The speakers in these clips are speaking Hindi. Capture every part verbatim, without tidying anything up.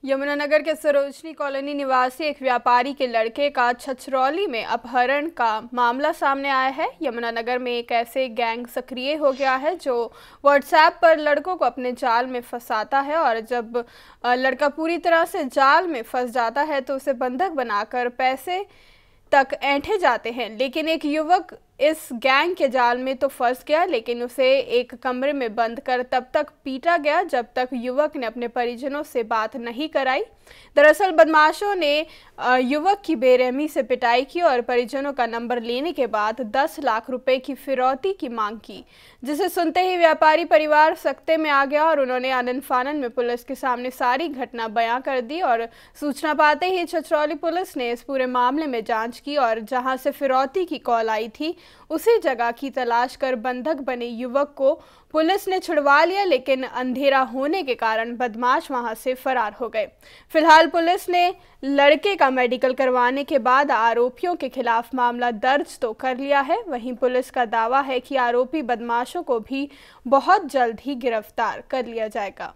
यमुनानगर के सरोजनी कॉलोनी निवासी एक व्यापारी के लड़के का छछरौली में अपहरण का मामला सामने आया है। यमुनानगर में एक ऐसे गैंग सक्रिय हो गया है जो व्हाट्सएप पर लड़कों को अपने जाल में फंसाता है और जब लड़का पूरी तरह से जाल में फंस जाता है तो उसे बंधक बनाकर पैसे तक ऐंठे जाते हैं। लेकिन एक युवक इस गैंग के जाल में तो फंस गया, लेकिन उसे एक कमरे में बंद कर तब तक पीटा गया जब तक युवक ने अपने परिजनों से बात नहीं कराई। दरअसल बदमाशों ने युवक की बेरहमी से पिटाई की और परिजनों का नंबर लेने के बाद दस लाख रुपए की फिरौती की मांग की, जिसे सुनते ही व्यापारी परिवार सख्ते में आ गया और उन्होंने आनन फानन में पुलिस के सामने सारी घटना बयां कर दी। और सूचना पाते ही छछरौली पुलिस ने इस पूरे मामले में जांच की और जहां से फिरौती की कॉल आई थी उसी जगह की तलाश कर बंधक बने युवक को पुलिस ने छुड़वा लिया, लेकिन अंधेरा होने के कारण बदमाश वहां से फरार हो गए। फिलहाल पुलिस ने लड़के का मेडिकल करवाने के बाद आरोपियों के खिलाफ मामला दर्ज तो कर लिया है। वहीं पुलिस का दावा है कि आरोपी बदमाशों को भी बहुत जल्द ही गिरफ्तार कर लिया जाएगा।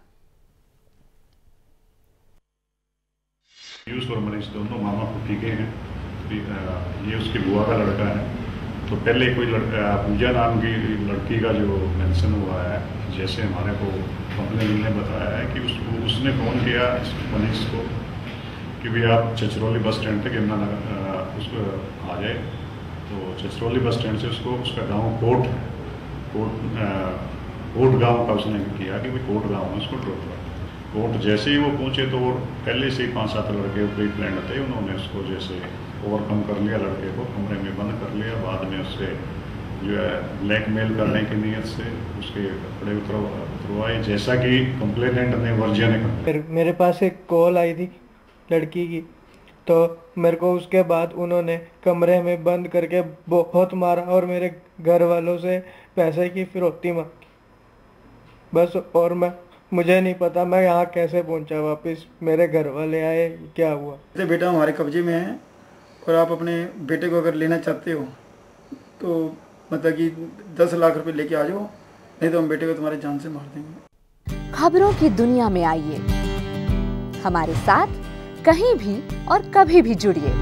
यूसुफ और मनीष दोनों मामा फूफी के हैं। ये उसकी बुआ का लड़का है। तो पहले कोई लड़का पूजा नाम की लड़की का जो मेंशन हुआ है, जैसे हमारे को कंप्लेन ने बताया है कि उसको उसने फ़ोन किया मनीष को कि भाई आप छछरौली बस स्टैंड तक यमुनानगर उसको आ जाए। तो छछरौली बस स्टैंड से उसको उसका गांव कोट कोट कोट गांव का उसने किया कि भाई कोट गांव में उसको ड्रॉप किया। कोट जैसे ही वो पहुंचे तो वो पहले से ही पाँच सात लड़के प्री प्लान थे, उन्होंने उसको जैसे ओवरकम कर लिया, लड़के को कमरे में बंद कर लिया। बाद में उससे जो है ब्लैकमेल करने की नीयत से उसके कपड़े उतरवाए, जैसा कि कंप्लेनेंट ने वर्जिया ने कहा। मेरे पास एक कॉल आई थी लड़की की, तो मेरे को उसके बाद उन्होंने कमरे में बंद करके बहुत मारा और मेरे घर वालों से पैसे की फिरौती मांगी बस। और मैं मुझे नहीं पता मैं यहाँ कैसे पहुँचा वापस, मेरे घर वाले आए, क्या हुआ। बेटा हमारे कब्जे में है और आप अपने बेटे को अगर लेना चाहते हो तो मतलब कि दस लाख रुपए लेके आ जाओ, नहीं तो हम बेटे को तुम्हारे जान से मार देंगे। खबरों की दुनिया में आइए, हमारे साथ कहीं भी और कभी भी जुड़िए।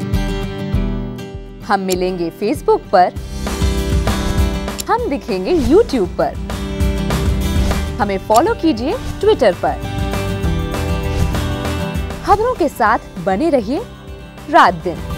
हम मिलेंगे फेसबुक पर, हम दिखेंगे यूट्यूब पर, हमें फॉलो कीजिए ट्विटर पर। खबरों के साथ बने रहिए रात दिन।